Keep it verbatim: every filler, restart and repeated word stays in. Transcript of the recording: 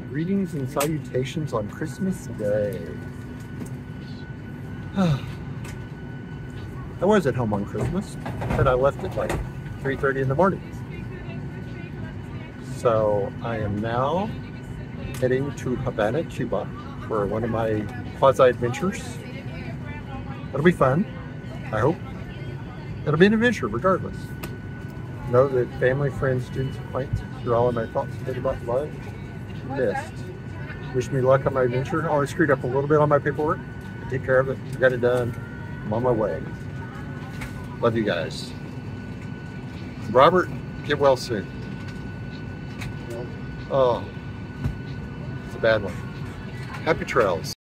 Greetings and salutations on Christmas Day. I was at home on Christmas, but I left at like three thirty in the morning. So I am now heading to Havana, Cuba for one of my quasi-adventures. It'll be fun, I hope. It'll be an adventure regardless. Know that family, friends, students, acquaintances, you're all in my thoughts today about love. Missed. Wish me luck on my adventure. Oh, I screwed up a little bit on my paperwork. I take care of it. I got it done. I'm on my way. Love you guys. Robert, get well soon. Oh, it's a bad one. Happy trails.